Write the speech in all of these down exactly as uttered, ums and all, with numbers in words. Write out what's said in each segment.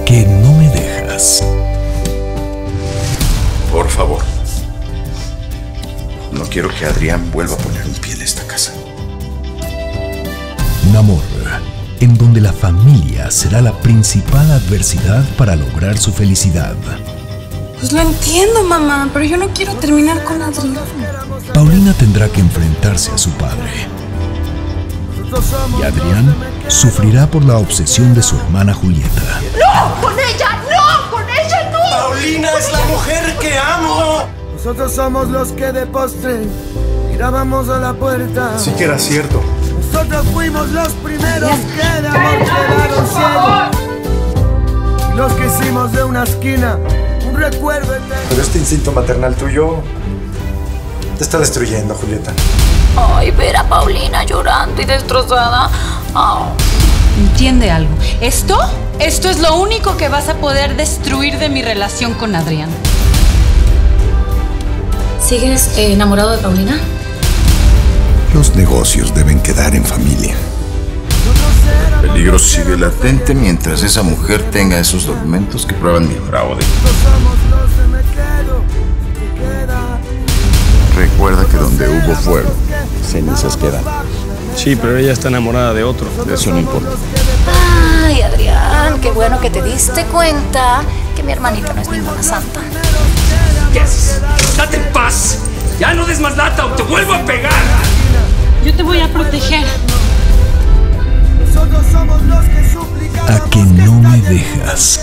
que no me dejas. Por favor. No quiero que Adrián vuelva a poner un pie en esta casa. Un amor en donde la familia será la principal adversidad para lograr su felicidad. Pues lo entiendo, mamá, pero yo no quiero terminar con Adrián. Paulina tendrá que enfrentarse a su padre. Y Adrián sufrirá por la obsesión de su hermana Julieta. ¡No! ¡Con ella! ¡No! ¡Con ella no! ¡Paulina es la mujer que amo! Nosotros somos los que de postre mirábamos a la puerta. Sí que era cierto. Nosotros fuimos los primeros que de amor quedaron ciegos. Y los que hicimos de una esquina un recuerdo eterno. Pero este instinto maternal tuyo te está destruyendo, Julieta. Ay, ver a Paulina llorando y destrozada. Oh. Entiende algo. Esto, esto es lo único que vas a poder destruir de mi relación con Adrián. ¿Sigues eh, enamorado de Paulina? Los negocios deben quedar en familia. El peligro sigue latente mientras esa mujer tenga esos documentos que prueban mi fraude. Recuerda que donde hubo fuego, cenizas quedan. Sí, pero ella está enamorada de otro. Eso no importa. Ay, Adrián, qué bueno que te diste cuenta que mi hermanita no es ninguna santa. ¿Qué haces? ¡Date en paz! ¡Ya no des más lata o te vuelvo a pegar! Yo te voy a proteger. A que no me dejas.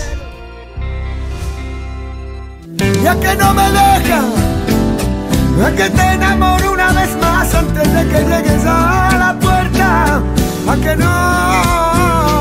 Ya que no me dejas, a que te enamoro una vez más antes de que llegues a la puerta. A que no